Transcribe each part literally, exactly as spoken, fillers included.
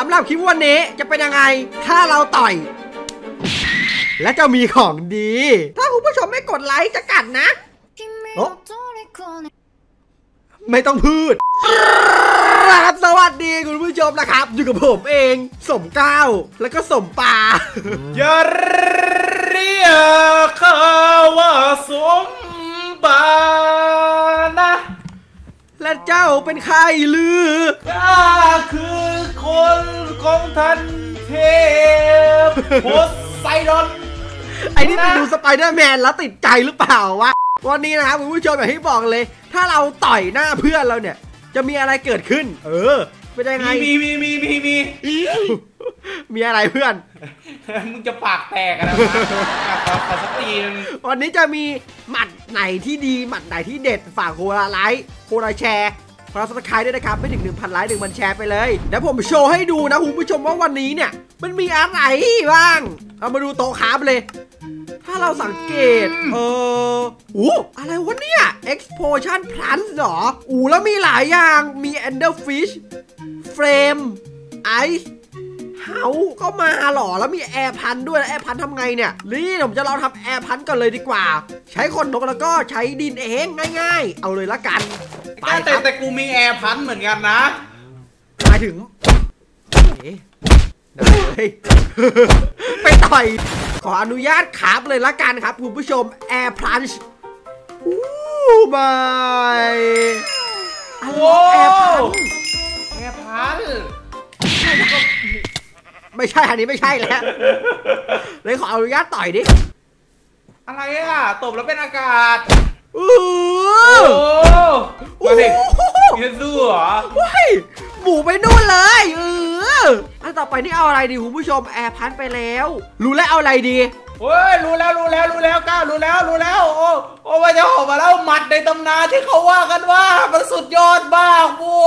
ำหรับคลิปวันนี้จะเป็นยังไงถ้าเราต่อยและจะมีของดีถ้าคุณผู้ชมไม่กดไลค์จะกัดนะโอ้ไม่ต้องพูดครับสวัสดีคุณผู้ชมนะครับอยู่กับผมเองสมเก้าแล้วก็สมป่าอย่าเรียกข้าว่าสมป่านะและเจ้าเป็นใครลือข้าคือคนของท่านเทพโพไซดอนไอ้นี่ไปดูสไปเดอร์แมนแล้วติดใจหรือเปล่าวะวันนี้นะครับคุณผู้ชมอย่างที่บอกเลยถ้าเราต่อยหน้าเพื่อนเราเนี่ยจะมีอะไรเกิดขึ้นเออเป็นยังไงมีมีมีมีมีมีอะไรเพื่อนมึงจะปากแตกอะไรขอขอสักทีนึงวันนี้จะมีหมัดไหนที่ดีหมัดไหนที่เด็ดฝากโคราไลค์โคราแชร์โคราสไครต์ด้วยนะครับไม่ถึง หนึ่งพัน ไลค์ หนึ่งพัน แชร์ไปเลยเดี๋ยวผมโชว์ให้ดูนะคุณผู้ชมว่าวันนี้เนี่ยมันมีอะไรบ้างเอามาดูโต๊ะคราฟเลยถ้าเราสังเกตเอออู้อะไรวะเนี่ย Explosion Plus หรออู้แล้วมีหลายอย่างมี Enderfish Flame Ice เฮาก็มาหรอแล้วมีแอร์พันด้วยแล้วแอร์พันทำไงเนี่ยนี่ผมจะลองทำแอร์พันก่อนเลยดีกว่าใช้คนนกแล้วก็ใช้ดินเองง่ายๆเอาเลยละกันแต่แต่กูมีแอร์พันเหมือนกันนะหมายถึงได้เลยไปต่อยขออนุญาตขับเลยละกันครับคุณผู้ชมแอร์พันช์อู้บายโอ้แอร์พันแอร์พันไม่ใช่อันนี้ไม่ใช่แล้วเลยขออนุญาตต่อยดิอะไรอ่ะตบแล้วเป็นอากาศโอ้โหมาดิยืนสู้เหรอว้ายหมูไปนู่นเลยเอออันต่อไปนี่เอาอะไรดีคุณผู้ชมแอร์พันไปแล้วรู้แล้วเอาอะไรดีเฮ้ยรู้แล้วรู้แล้วรู้แล้วก้าวรู้แล้วรู้แล้วโอ้โอ้มาจะออกมาแล้วหมัดในตำนานที่เขาว่ากันว่ามันสุดยอดมากโว้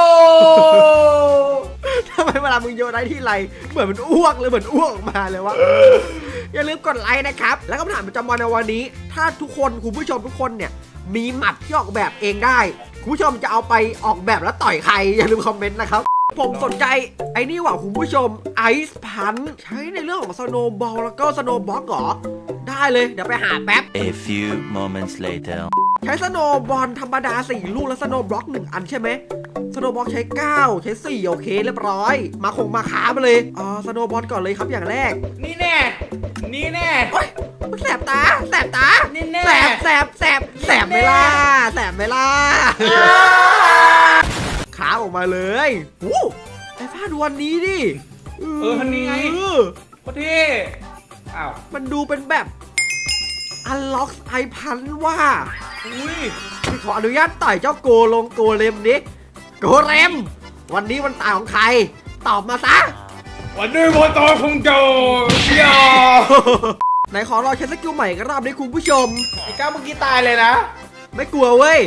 ทำไมเวลามึงโยนได้ที่ไรเหมือนมันอ้วกเลยเหมือนอ้วกออกมาเลยวะอย่าลืมกดไลค์นะครับแล้วคำถามประจำวันในวันนี้ถ้าทุกคนคุณผู้ชมทุกคนเนี่ยมีหมัดที่ออกแบบเองได้คุณผู้ชมจะเอาไปออกแบบแล้วต่อยใครอย่าลืมคอมเมนต์นะครับผมสนใจไอ้นี่ว่าคุณผู้ชมไอซ์พันใช้ในเรื่องของสโนว์บอลแล้วก็สโนว์บล็อกเหรอได้เลยเดี๋ยวไปหาแป๊บ A few moments later ใช้สโนว์บอลธรรมดาสี่ลูกแล้วสโนว์บล็อกหนึ่งอันใช่ไหมสโนว์บล็อกใช้เก้าใช้สี่โอเคเรียบร้อยมาคงมาค้ามาเลยอ๋อสโนว์บอลก่อนเลยครับอย่างแรกนี่แน่นี่แน่โอ๊ยแสบตาแสบตานี่แน่แสบแสบแสบแสบไม่ล่ะแสบไม่ล่ะค้าออกมาเลยอู้ไอ้ฟ้าดูวันนี้ดิเออคันนี้ไงโคตรเท่อ้าวมันดูเป็นแบบอันล็อกไอพันว่าอุ้ยขออนุญาตต่อยเจ้าโกลงโกเลมนี้โกเลมวันนี้วันตายของใครตอบมาซะวันนี้วันตายของโจยาไหนขอรอใช้สกิลใหม่กันรอบนี้คุณผู้ชมไอ้ก้าวเมื่อกี้ตายเลยนะไม่กลัวเว้ย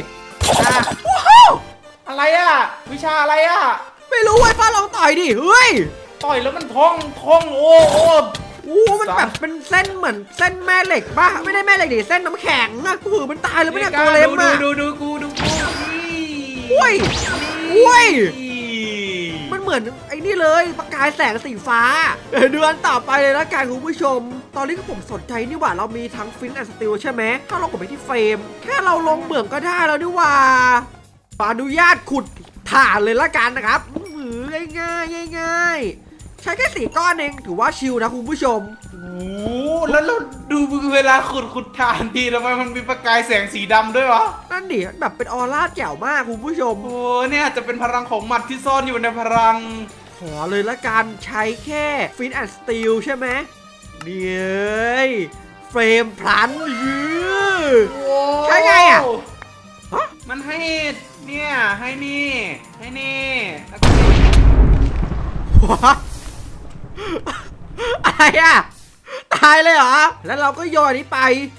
อะไรอะวิชาอะไรอะไม่รู้ไอ้ป้าลองต่อยดิเฮ้ยต่อยแล้วมันท่องท่องโอ้โอ้โอ้มันแบบเป็นเส้นเหมือนเส้นแม่เหล็กป่ะไม่ได้แม่เหล็กดิเส้นน้ำแข็งนะกูมันตายแล้วไม่ได้โกเลมอะดูดูกูดูกูอุ้ยอุ้ยมันเหมือนไอ้นี่เลยประกายแสงสีฟ้าเดือนต่อไปเลยนะการคุณผู้ชมตอนนี้ผมสนใจนี่ว่าเรามีทั้งฟินแอนด์สติลใช่ไหมถ้าเรากดไปที่เฟรมแค่เราลงเหมืองก็ได้แล้วนี่ว่าอนุญาตขุดถ่านเลยละกันนะครับง่ายง่ายง่ายใช้แค่สี่ก้อนเองถือว่าชิลนะคุณผู้ชมโอ้แล้วเราดูเวลาขุดขุดถ่านทีทำไมมันมีประกายแสงสีดำด้วยวะนั่นดิแบบเป็นออร่าแจ๋วมากคุณผู้ชมโอ้เนี่ยจะเป็นพลังของหมัดที่ซ่อนอยู่ในพลังขอเลยละกันใช้แค่ฟินแอนด์สตีลใช่ไหมเนี่ยเฟรมพลันยืดใช่ไงอ่ะมันให้เนี่ยให้นี่ให้นี่อะไรอ่ะตายเลยเหรอแล้วเราก็โยนนี้ไป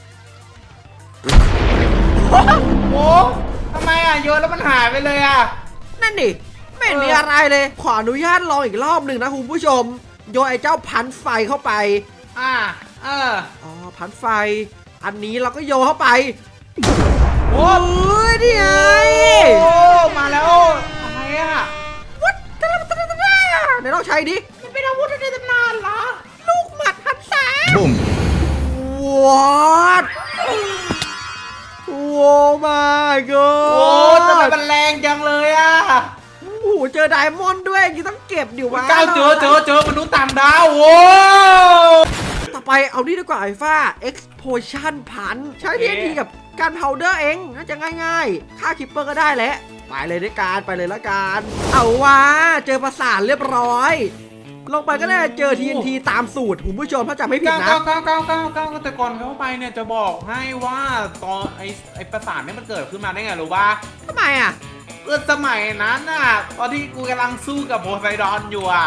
โอ้ทำไมอ่ะโยนแล้วมันหายไปเลยอ่ะนั่นดิไม่มีอะไรเลยขออนุญาตลองอีกรอบหนึ่งนะคุณผู้ชมโยนไอ้เจ้าพันไฟเข้าไปอ่าเอออ๋อพันไฟอันนี้เราก็โยนเข้าไปโอ้ยนี่ไงโอ้มาแล้วอะไรอ่ะวัดไหนลองใช้ดิมันเป็นอาวุธในตำนานเหรอลูกหมัดหันษา Boom. ว้าวโอ้ my โอ้ทำไม god มันแรงจังเลยอ่ะโอ้โหเจอไดมอนด์ด้วยยังต้องเก็บอยู่วะก้าวเจอเจอเจอมนุษย์ต่างดาวโว้ต่อไปเอานี่ดีกว่าไอ้ฟ้า explosion พันใช้ทีทีกับการเผาเดอร์เองน่าจะง่ายๆฆ่าคิปเปอร์ก็ได้แหละไปเลยด้วยการไปเลยละกันเอาว่าเจอประสานเรียบร้อย ลงไปก็ได้เจอ ที เอ็น ที ตามสูตรคุณผู้ชมถ้าจำไม่ผิดก้าวนะก้าวก้าวก้าวก้าวก้าวแต่ก่อนเข้าไปเนี่ยจะบอกให้ว่าตอนไอ้ไอ้ประสาทเนี่ยมันเกิดขึ้นมาได้ไงรู้ป่ะทำไมอ่ะเออสมัยนั้นน่ะตอนที่กูกำลังสู้กับโพไซดอนอยู่อ่ะ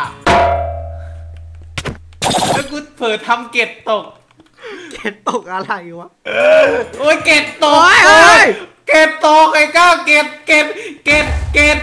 แล้วกูเผลอทำเกตตกเกตตกอะไรวะโอ้ยเกตตกโอ้ยโอ้ยเกตตกไอ้ก้าวเกตเกตเกตเกต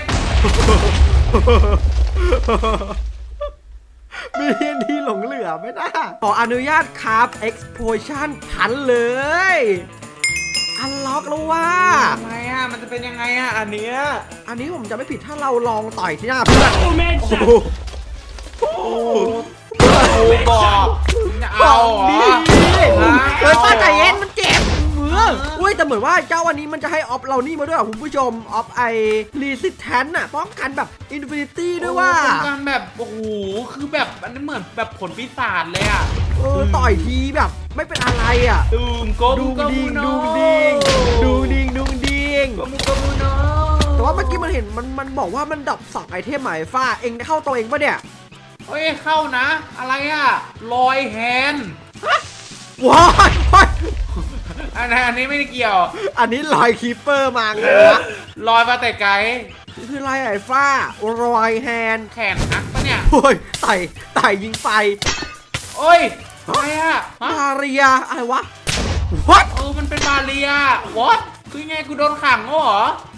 มี ที เอ็น ที หลงเหลือไม่ได้ขออนุญาตครับ explosion พันเลยอันล็อกแล้วว่าทำไมอ่ะมันจะเป็นยังไงอ่ะอันเนี้ยอันนี้ผมจะไม่ผิดถ้าเราลองต่อยที่หน้าเพื่อนโอ้โหโอ้โหบอกจะบเอาอกเหรดีอเฮ้ยป้าใจเย็นมันเจ็บมืออุ้ยแต่เหมือนว่าเจ้าวันนี้มันจะให้ออฟเรานี่มาด้วยอ่ะคุณผู้ชมออฟไอรีสิสแทนน่ะป้องกันแบบอินฟินิตี้ด้วยว่าป้องกันแบบโอ้โหคือแบบอันนี้เหมือนแบบผลปีศาจเลยอ่ะเออต่อยทีแบบไม่เป็นอะไรอ่ะดูมกดุมุงกดิมุงโนดุงดิงดุงดิงดุงดิงกมุกมุโนแต่ว่าเมื่อกี้มันเห็นมันมันบอกว่ามันดับสองไอเทมหมายฟ้าเองได้เข้าตัวเองปะเนี่ยเฮ้ยเข้านะ อะไรอ่ะลอยแฮนด์ว้ายว้ายอันนี้อันนี้ไม่ได้เกี่ยวอันนี้ลอยคีปเปอร์มาไงวะลอยมาแต่ไกลนี่คืออะไรไอ้ฟ้ารอยแฮนด์แขนหักปะเนี่ยโอ้ยไต่ไต่ยิงไฟโอ้ยอะไรอ่ะฮะมาเรียอะไรวะ what เออมันเป็นบาเรียวอทคือไงกูโดนขังเหรอ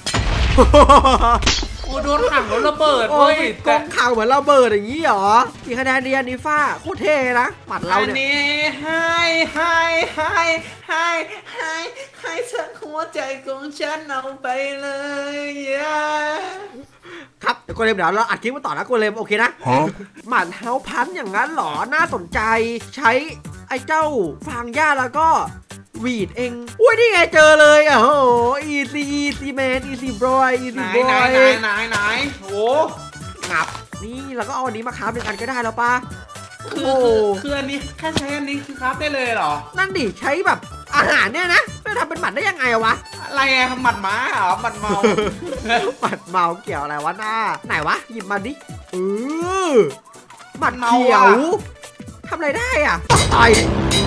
กูโดนขังแล้วระเบิดโอ้เว้ยยกองข่าวเหมือนระเบิดอย่างนี้เหรอกี่คะแนนเดียนนี่ฟ้าโคตรเท่นะหมัดเราอันเนี่ยนี้ให้ให้ให้ให้ให้ให้สักหัวใจของฉันเอาไปเลยอย่าครับเดี๋ยวโกเลมเดี๋ยวเราอัดคลิปมาต่อนะโกเลมโอเคนะ Huh? หมัดเฮาพันอย่างนั้นเหรอน่าสนใจใช้ไอ้เจ้าฟางหญ้าแล้วก็หวีดเองอุ้ยนี่ไงเจอเลยอ่ะโอ้โห easy easy man easy boy ไหน easy ไหน boy ไหนไหนไหนโอ้งับนี่เราก็เอาอันนี้มาค้าเป็นอันก็ได้แล้วปะคือโอ้คือคืออันนี้แค่ใช้อันนี้คือครับได้เลยเหรอนั่นดิใช้แบบอาหารเนี่ยนะจะทำเป็นหมัดได้ยังไงวะอะไรอะหมัดม้าเหรอหมัดเมาหมัดเมาเกี่ยวอะไรวะหน้าไหนวะหยิบมาดิเออหมัดเขียวทำอะไรได้อ่ะต่อย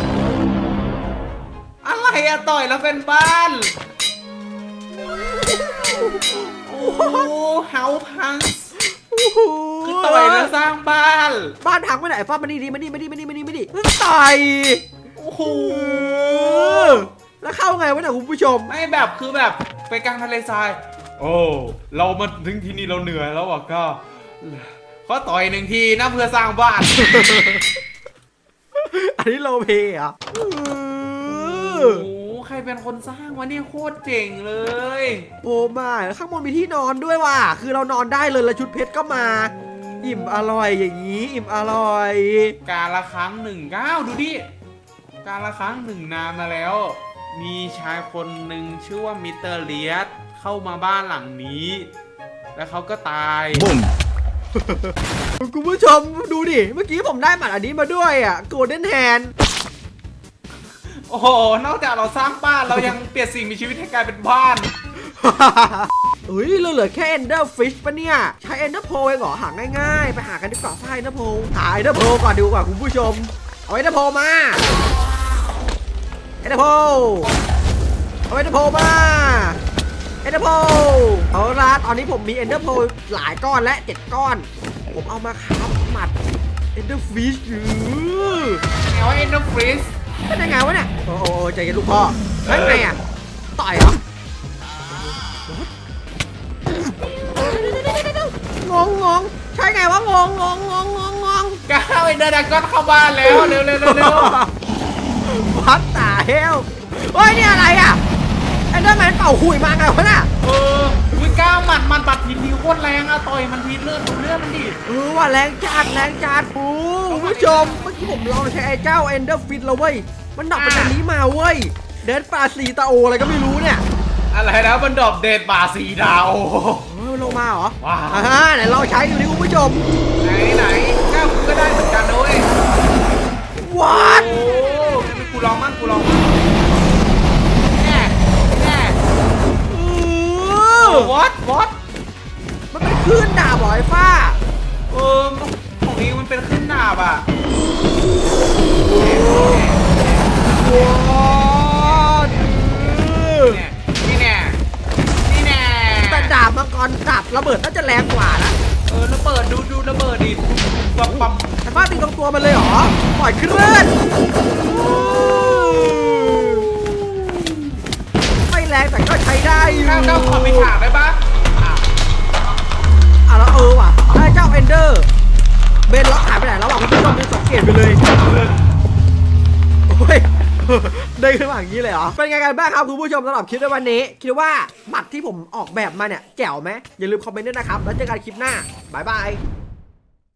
อะไรอะต่อยแล้วเป็นบ้านโอ้โหเฮาพังคือต่อยแล้วสร้างบ้านบ้านพังไปไหนฟ้ามานี่ดิมานี่มานี่มานี่มานี่มานี่ต่อยโอ้โหแล้วเข้าไงวะเนี่ยคุณผู้ชมไม่แบบคือแบบไปกลางทะเลทราย โอ้เรามาถึงที่นี่เราเหนื่อยแล้วอะก็ขอต่อยหนึ่งทีนะเพื่อสร้างบ้านอันนี้โลเพอ่ะโอ้โหใครเป็นคนสร้างวะเนี่ยโคตรเจ๋งเลยโอ้มาข้างบนมีที่นอนด้วยว่ะคือเรานอนได้เลยแล้วชุดเพชรก็มา อิ่มอร่อยอย่างนี้ อิ่มอร่อยการละครั้งหนึ่งก้าวดูดิการละครั้งหนึ่งนานมาแล้ว มีชายคนหนึ่งชื่อว่ามิสเตอร์เลียสเข้ามาบ้านหลังนี้ แล้วเขาก็ตาย Boom. คุณผู้ชมดูดิเมื่อกี้ผมได้หมัดอันนี้มาด้วยอ่ะโกลเด้นแฮนโอ้โหนอกจากเราสร้างบ้านเรายังเปลี่ยนสิ่งมีชีวิตให้กลายเป็นบ้านเฮ้ยเราเหลือแค่ Ender Fish ปะเนี่ยใช้ Ender Pearl เองเหรอหาง่ายๆไปหากันดีกว่าไฟ Ender Pearl หา Ender Pearl ก่อนดีกว่าคุณผู้ชมเอา Ender Pearl มา Ender Pearl เอา Ender Pearl มา Ender Pearl เอาละตอนนี้ผมมี Ender Pearl หลายก้อนและเจ็ดก้อนผมเอามาครับหมัด Ender Fish อยู่เอาเอ็นเดอร์ฟรีสเป็นยังไงวะเนี่ยโอ้โหใจเย็นลูกพ่อเฮ้ยไงอ่ะต่อยเหรองงงงใช่ไงวะงงงงงงงงงก้าวเอ็นเดอร์ดักก้อนเข้าบ้านแล้วเร็วเร็วเร็วเร็ววัดตาเฮลเฮ้ยนี่อะไรอ่ะไอ้เดอร์แมนเป่าขุยมาไงวะน่ะเอออุ้ยก้าวหมัดมันปัดทีทีโคตรแรงอะต่อยมันทีเลือดดูเลือดมันดิเออว่าแรงจัดแรงจัดโอ้คุณผู้ชมเมื่อกี้ผมลองใช้ไอ้เจ้าเอนเดอร์ฟิตแล้วเว้ยมันดับเป็นอันนี้มาเว้ยเดนปลาสีตาโออะไรก็ไม่รู้เนี่ยอะไรนะมันดรอปเดทป่าสีดาวเออลงมาเหรอว้าวอ่าไหนลองใช้ดูดิคุณผู้ชมไหนไหนก้าวกูก็ได้เหมือนกันนะเว้ยวัดโอ้งั้นกูลองมั่งกูลองมั่งแน่แน่เออวอตวอตมันเป็นคลื่นดาบเหรอไอ้ฟ้าเออของเองมันเป็นขึ้นดาบอ่ะวัดนี่แน่นี่แน่แต่ดาบมังกรดาบระเบิดน่าจะแรงกว่านะเออระเบิดดูดูระเบิดดิปั๊มปั๊มไอ้ฟ้าตีตรงตัวมันเลยเหรอปล่อยคลื่นไม่แรงแต่ก็ใช้ได้อยู่ก้าวก้าวขอไปฉากได้ปะอ่ะอ่ะแล้วเออว่ะไอ้เจ้าเอนเดอร์เบนล็อกหายไปไหนแล้วอ่ะคุณผู้ชมดูสังเกตไปเลยโอ้ยได้ขึ้นมาอย่างนี้เลยเหรอเป็นไงกันบ้างครับคุณผู้ชมสำหรับคลิปในวันนี้คิดว่าหมัดที่ผมออกแบบมาเนี่ยแจ๋วไหมอย่าลืมคอมเมนต์ด้วยนะครับแล้วเจอกันคลิปหน้าบ๊ายบาย